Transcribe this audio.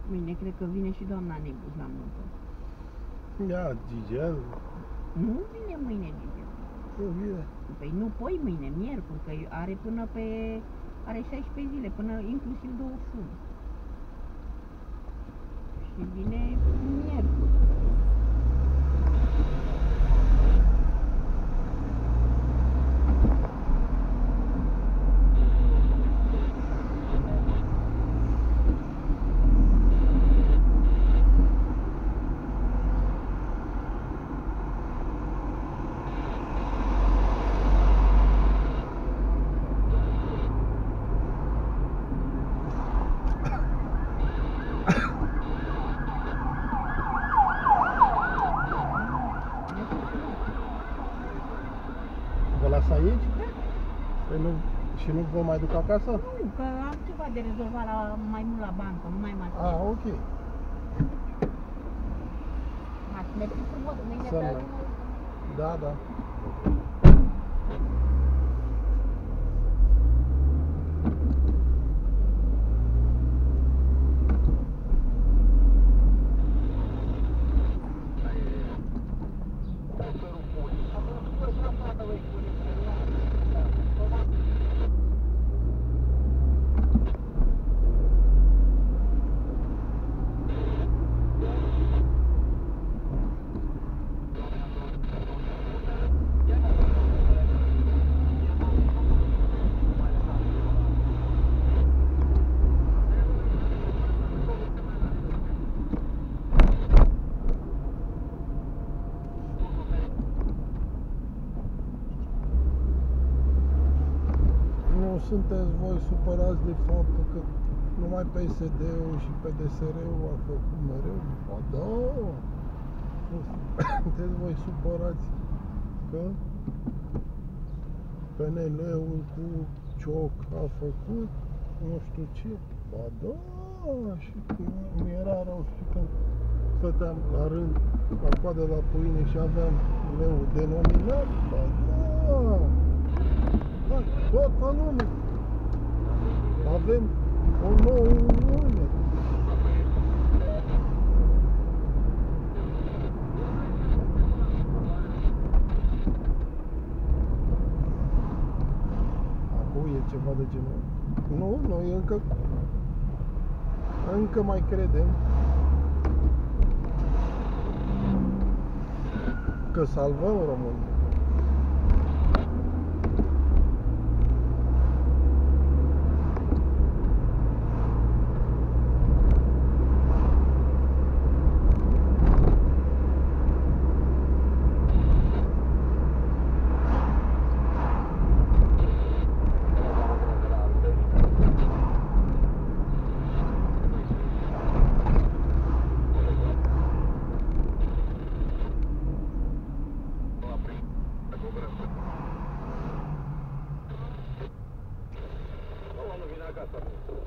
Mâine cred că vine și doamna Nebus la muncă. Ia, Gigel. Nu vine mâine, Gigel. Nu vine. Păi nu poi mâine, miercuri, că are până pe... Are 16 zile, până inclusiv 21. Și vine miercuri. Vă las aici? Păi nu, și nu vă mai duc acasă? Nu, că am ceva de rezolvat mai mult la bancă, nu mai mai. Ah, ok. Ați mers frumos, mâine Să pe merg. Da, da. Nu sunteți voi supărați de faptul că numai PSD-ul și PDSR-ul a făcut mereu? Ba da! Nu sunteți voi supărați că PNL-ul cu Cioc a făcut nu știu ce? Ba da! Și mi era rău și când stăteam la rând la coadă la pâine și aveam leu denominat? Ba da! Hai, toată lumea! Avem o nouă Uniune! Acum e ceva de genul. Nu, noi încă mai credem că salvăm România. Acasă.